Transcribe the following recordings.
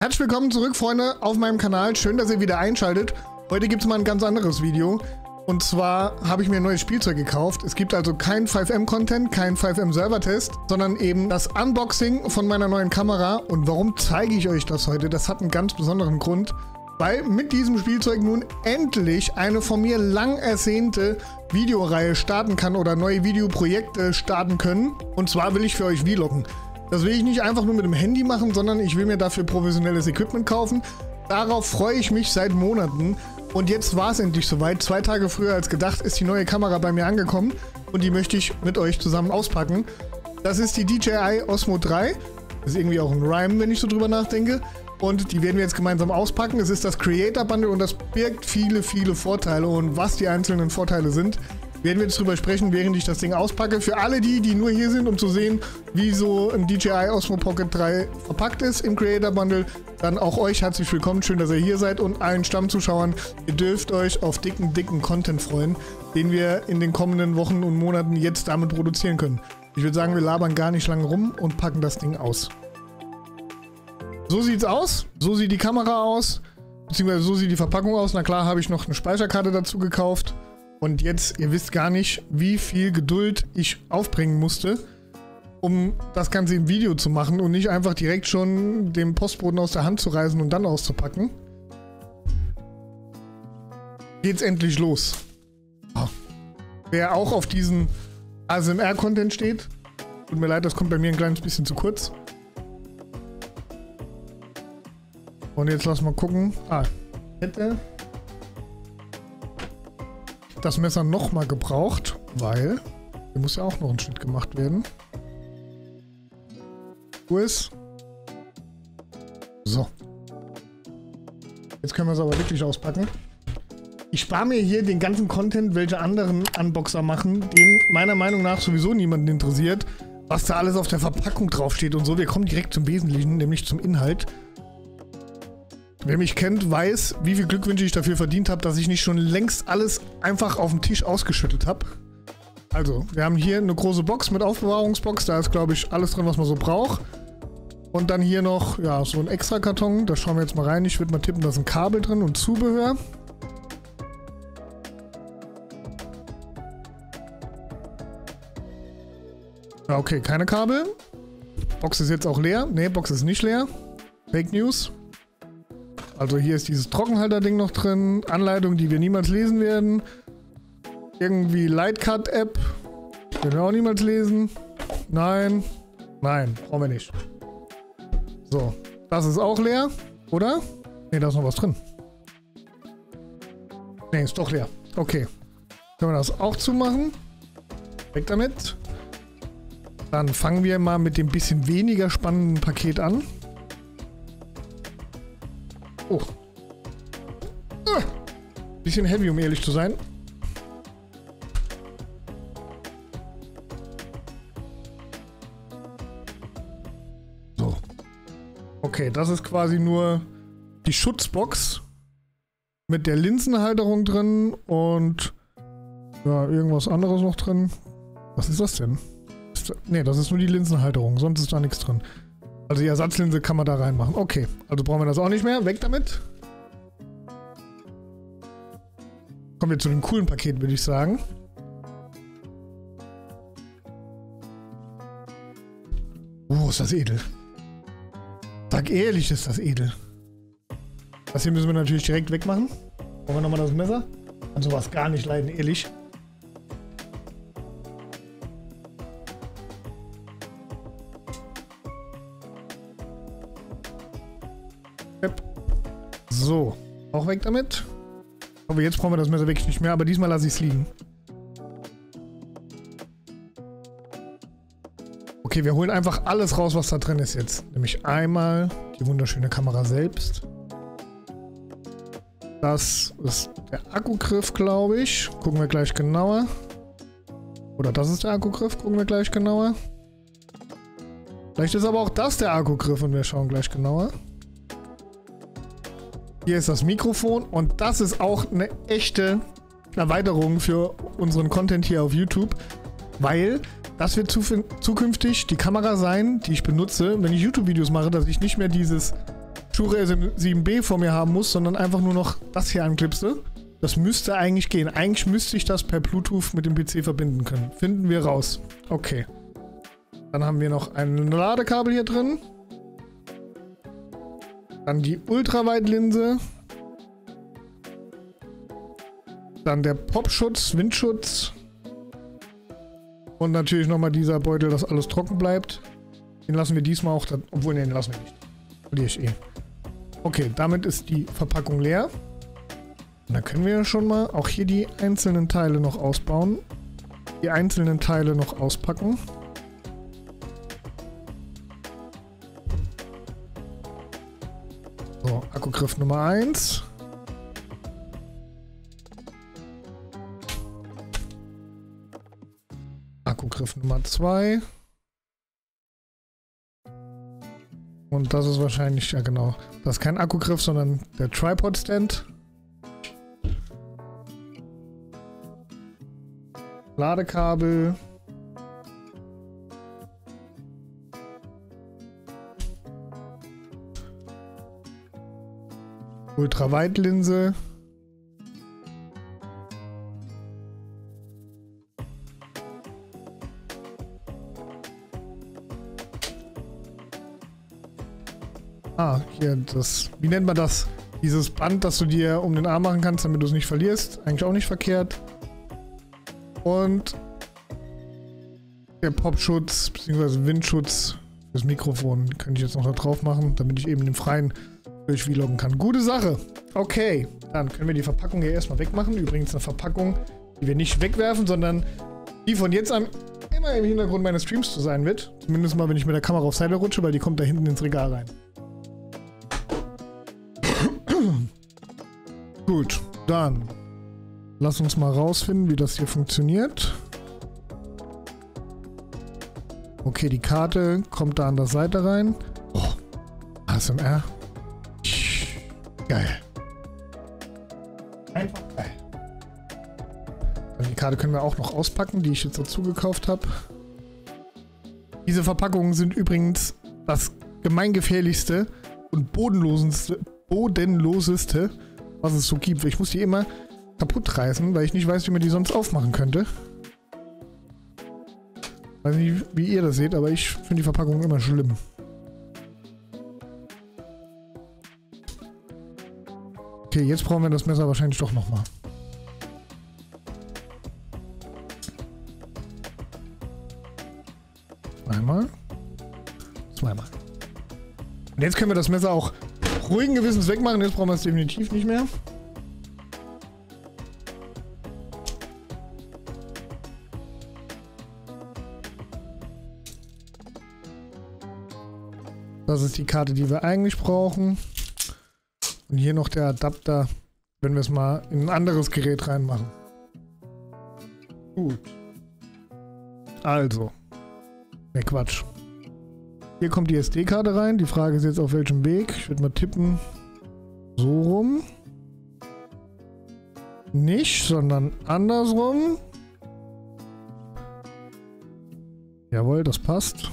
Herzlich willkommen zurück, Freunde, auf meinem Kanal. Schön, dass ihr wieder einschaltet. Heute gibt es mal ein ganz anderes Video. Und zwar habe ich mir ein neues Spielzeug gekauft. Es gibt also kein 5M-Content, kein 5M-Server-Test, sondern eben das Unboxing von meiner neuen Kamera. Und warum zeige ich euch das heute? Das hat einen ganz besonderen Grund. Weil mit diesem Spielzeug nun endlich eine von mir lang ersehnte Videoreihe starten kann oder neue Videoprojekte starten können. Und zwar will ich für euch vloggen. Das will ich nicht einfach nur mit dem Handy machen, sondern ich will mir dafür professionelles Equipment kaufen. Darauf freue ich mich seit Monaten. Und jetzt war es endlich soweit. 2 Tage früher als gedacht ist die neue Kamera bei mir angekommen. Und die möchte ich mit euch zusammen auspacken. Das ist die DJI Osmo 3. Das ist irgendwie auch ein Rhyme, wenn ich so drüber nachdenke. Und die werden wir jetzt gemeinsam auspacken. Es ist das Creator Bundle und das birgt viele, viele Vorteile. Und was die einzelnen Vorteile sind, werden wir jetzt drüber sprechen, während ich das Ding auspacke. Für alle die nur hier sind, um zu sehen, wie so ein DJI Osmo Pocket 3 verpackt ist im Creator Bundle, dann auch euch herzlich willkommen. Schön, dass ihr hier seid und allen Stammzuschauern. Ihr dürft euch auf dicken Content freuen, den wir in den kommenden Wochen und Monaten jetzt damit produzieren können. Ich würde sagen, wir labern gar nicht lange rum und packen das Ding aus. So sieht's aus. So sieht die Kamera aus. Beziehungsweise so sieht die Verpackung aus. Na klar, habe ich noch eine Speicherkarte dazu gekauft. Und jetzt, ihr wisst gar nicht, wie viel Geduld ich aufbringen musste, um das Ganze im Video zu machen und nicht einfach direkt schon den Postboten aus der Hand zu reißen und dann auszupacken. Geht's endlich los. Oh. Wer auch auf diesen ASMR-Content steht, tut mir leid, das kommt bei mir ein kleines bisschen zu kurz. Und jetzt lass mal gucken. Hätte das Messer nochmal gebraucht, weil hier muss ja auch noch ein Schnitt gemacht werden. Wo ist? So. Jetzt können wir es aber wirklich auspacken. Ich spare mir hier den ganzen Content, welche anderen Unboxer machen, den meiner Meinung nach sowieso niemanden interessiert, was da alles auf der Verpackung draufsteht und so. Wir kommen direkt zum Wesentlichen, nämlich zum Inhalt. Wer mich kennt, weiß, wie viel Glückwünsche ich dafür verdient habe, dass ich nicht schon längst alles einfach auf dem Tisch ausgeschüttet habe. Also, wir haben hier eine große Box mit Aufbewahrungsbox. Da ist, glaube ich, alles drin, was man so braucht. Und dann hier noch, ja, so ein extra Karton. Da schauen wir jetzt mal rein. Ich würde mal tippen, da ist ein Kabel drin und Zubehör. Ja, okay, keine Kabel. Box ist jetzt auch leer. Ne, Box ist nicht leer. Fake News. Also hier ist dieses Trockenhalter-Ding noch drin, Anleitung, die wir niemals lesen werden. Irgendwie Lightcut-App, werden wir auch niemals lesen. Nein, nein, brauchen wir nicht. So, das ist auch leer, oder? Ne, da ist noch was drin. Ne, ist doch leer. Okay, können wir das auch zumachen. Weg damit. Dann fangen wir mal mit dem bisschen weniger spannenden Paket an. Oh. Bisschen heavy, um ehrlich zu sein. So. Okay, das ist quasi nur die Schutzbox mit der Linsenhalterung drin und ja, irgendwas anderes noch drin. Was ist das denn? Ne, das ist nur die Linsenhalterung, sonst ist da nichts drin. Also die Ersatzlinse kann man da reinmachen. Okay, also brauchen wir das auch nicht mehr. Weg damit. Kommen wir zu dem coolen Paket, würde ich sagen. Oh, ist das edel. Sag ehrlich, ist das edel. Das hier müssen wir natürlich direkt wegmachen. Wollen wir nochmal das Messer? Kann sowas gar nicht leiden, ehrlich. So, auch weg damit. Aber jetzt brauchen wir das Messer wirklich nicht mehr, aber diesmal lasse ich es liegen. Okay, wir holen einfach alles raus, was da drin ist jetzt. Nämlich einmal die wunderschöne Kamera selbst. Das ist der Akkugriff, glaube ich. Gucken wir gleich genauer. Oder das ist der Akkugriff, gucken wir gleich genauer. Vielleicht ist aber auch das der Akkugriff und wir schauen gleich genauer. Hier ist das Mikrofon und das ist auch eine echte Erweiterung für unseren Content hier auf YouTube, weil das wird zukünftig die Kamera sein, die ich benutze, wenn ich YouTube-Videos mache, dass ich nicht mehr dieses Shure SM7B vor mir haben muss, sondern einfach nur noch das hier anklipse. Das müsste eigentlich gehen. Eigentlich müsste ich das per Bluetooth mit dem PC verbinden können. Finden wir raus. Okay. Dann haben wir noch ein Ladekabel hier drin. Dann die Ultraweitlinse. Dann der Popschutz, Windschutz. Und natürlich nochmal dieser Beutel, dass alles trocken bleibt. Den lassen wir diesmal auch, obwohl, den lassen wir nicht. Verliere ich eh. Okay, damit ist die Verpackung leer. Und dann können wir schon mal auch hier die einzelnen Teile noch ausbauen. Die einzelnen Teile noch auspacken. So, Akkugriff Nummer 1. Akkugriff Nummer 2. Und das ist wahrscheinlich, ja genau, das ist kein Akkugriff, sondern der Tripod-Stand. Ladekabel. Ultraweitlinse. Ah, hier das, wie nennt man das? Dieses Band, das du dir um den Arm machen kannst, damit du es nicht verlierst. Eigentlich auch nicht verkehrt. Und der Popschutz bzw. Windschutz fürs Mikrofon könnte ich jetzt noch da drauf machen, damit ich eben im Freien durchvloggen kann. Gute Sache. Okay, dann können wir die Verpackung hier erstmal wegmachen. Übrigens eine Verpackung, die wir nicht wegwerfen, sondern die von jetzt an immer im Hintergrund meines Streams zu sein wird. Zumindest mal, wenn ich mit der Kamera auf Seite rutsche, weil die kommt da hinten ins Regal rein. Gut, dann lass uns mal rausfinden, wie das hier funktioniert. Okay, die Karte kommt da an der Seite rein. Oh, ASMR. Geil. Einfach geil. Die Karte können wir auch noch auspacken, die ich jetzt dazu gekauft habe. Diese Verpackungen sind übrigens das gemeingefährlichste und bodenloseste, was es so gibt. Ich muss die immer kaputt reißen, weil ich nicht weiß, wie man die sonst aufmachen könnte. Weiß nicht, wie ihr das seht, aber ich finde die Verpackung immer schlimm. Okay, jetzt brauchen wir das Messer wahrscheinlich doch nochmal. Einmal. Zweimal. Und jetzt können wir das Messer auch ruhigen Gewissens wegmachen. Jetzt brauchen wir es definitiv nicht mehr. Das ist die Karte, die wir eigentlich brauchen. Und hier noch der Adapter, wenn wir es mal in ein anderes Gerät reinmachen. Gut. Also. Ne, Quatsch. Hier kommt die SD-Karte rein. Die Frage ist jetzt, auf welchem Weg. Ich würde mal tippen. So rum. Nicht, sondern andersrum. Jawohl, das passt.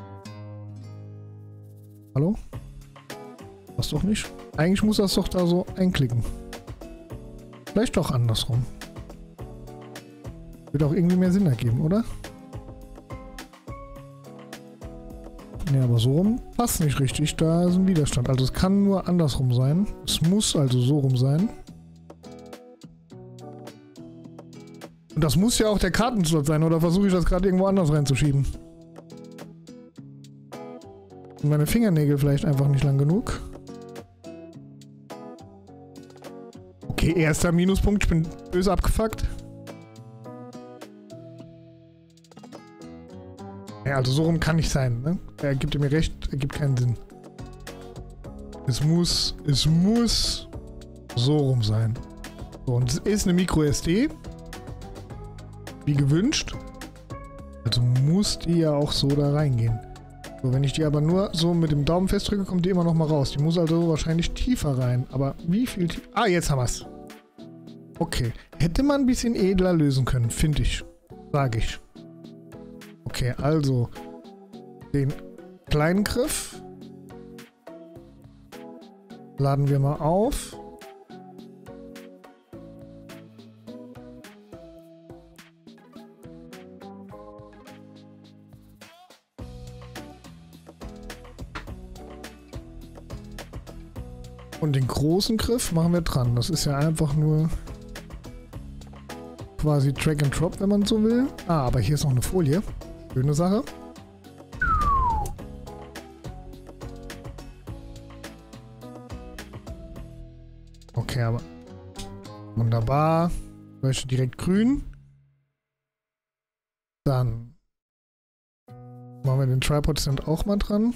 Hallo? Passt doch nicht. Eigentlich muss das doch da so einklicken. Vielleicht doch andersrum. Wird auch irgendwie mehr Sinn ergeben, oder? Ne, aber so rum passt nicht richtig. Da ist ein Widerstand. Also es kann nur andersrum sein. Es muss also so rum sein. Und das muss ja auch der Kartenslot sein. Oder versuche ich das gerade irgendwo anders reinzuschieben? Sind meine Fingernägel vielleicht einfach nicht lang genug? Okay, erster Minuspunkt. Ich bin böse abgefuckt. Ja, also so rum kann nicht sein, ne? Er gibt mir recht, ergibt keinen Sinn. Es muss so rum sein. So, und es ist eine Micro-SD. Wie gewünscht. Also muss die ja auch so da reingehen. So, wenn ich die aber nur so mit dem Daumen festdrücke, kommt die immer noch mal raus. Die muss also wahrscheinlich tiefer rein. Aber wie viel tiefer? Ah, jetzt haben wir es. Okay. Hätte man ein bisschen edler lösen können, finde ich. Sage ich. Okay, also den kleinen Griff. Laden wir mal auf. Und den großen Griff machen wir dran. Das ist ja einfach nur quasi Drag and Drop, wenn man so will. Ah, aber hier ist noch eine Folie. Schöne Sache. Okay, aber wunderbar. Leuchtet direkt grün. Dann machen wir den Tripod-Stand auch mal dran.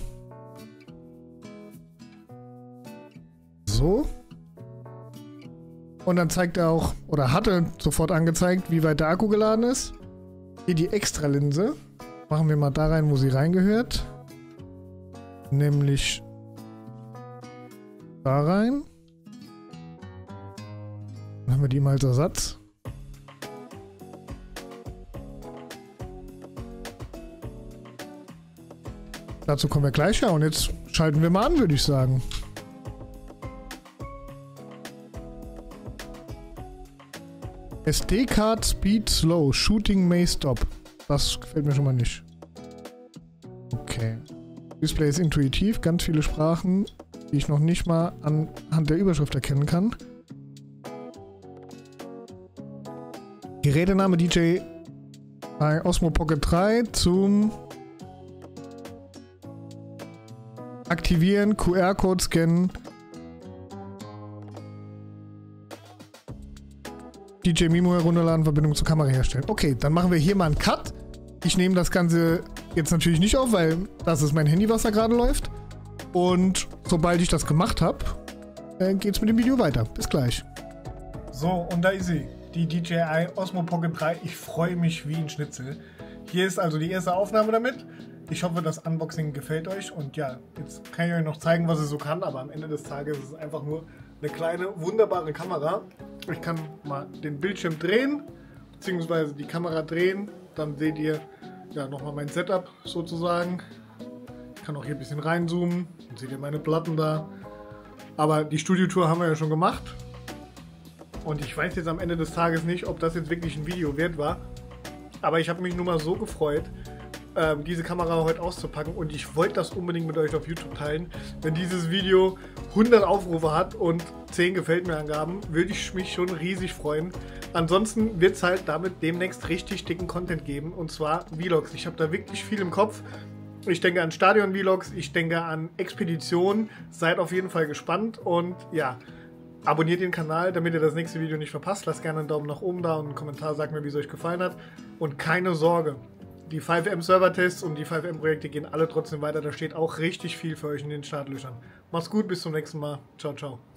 So. Und dann zeigt er auch, oder hatte sofort angezeigt, wie weit der Akku geladen ist. Hier die Extra-Linse. Machen wir mal da rein, wo sie reingehört. Nämlich da rein. Dann haben wir die mal als Ersatz. Dazu kommen wir gleich, ja. Und jetzt schalten wir mal an, würde ich sagen. SD-Card Speed Slow. Shooting May Stop. Das gefällt mir schon mal nicht. Okay. Display ist intuitiv. Ganz viele Sprachen, die ich noch nicht mal anhand der Überschrift erkennen kann. Gerätename DJI Osmo Pocket 3 zum Aktivieren, QR-Code scannen. DJ Mimo herunterladen, Verbindung zur Kamera herstellen. Okay, dann machen wir hier mal einen Cut. Ich nehme das Ganze jetzt natürlich nicht auf, weil das ist mein Handy, was da gerade läuft. Und sobald ich das gemacht habe, geht es mit dem Video weiter. Bis gleich. So, und da ist sie. Die DJI Osmo Pocket 3. Ich freue mich wie ein Schnitzel. Hier ist also die erste Aufnahme damit. Ich hoffe, das Unboxing gefällt euch. Und ja, jetzt kann ich euch noch zeigen, was es so kann. Aber am Ende des Tages ist es einfach nur eine kleine, wunderbare Kamera. Ich kann mal den Bildschirm drehen, beziehungsweise die Kamera drehen. Dann seht ihr ja nochmal mein Setup sozusagen. Ich kann auch hier ein bisschen reinzoomen. Dann seht ihr meine Platten da. Aber die Studiotour haben wir ja schon gemacht. Und ich weiß jetzt am Ende des Tages nicht, ob das jetzt wirklich ein Video wert war. Aber ich habe mich nur mal so gefreut, diese Kamera heute auszupacken. Und ich wollte das unbedingt mit euch auf YouTube teilen. Wenn dieses Video 100 Aufrufe hat und 10 Gefällt mir Angaben, würde ich mich schon riesig freuen. Ansonsten wird es halt damit demnächst richtig dicken Content geben. Und zwar Vlogs. Ich habe da wirklich viel im Kopf. Ich denke an Stadion-Vlogs, ich denke an Expeditionen. Seid auf jeden Fall gespannt. Und ja, abonniert den Kanal, damit ihr das nächste Video nicht verpasst. Lasst gerne einen Daumen nach oben da und einen Kommentar, sagt mir, wie es euch gefallen hat. Und keine Sorge, die 5M Server-Tests und die 5M-Projekte gehen alle trotzdem weiter. Da steht auch richtig viel für euch in den Startlöchern. Macht's gut, bis zum nächsten Mal. Ciao, ciao.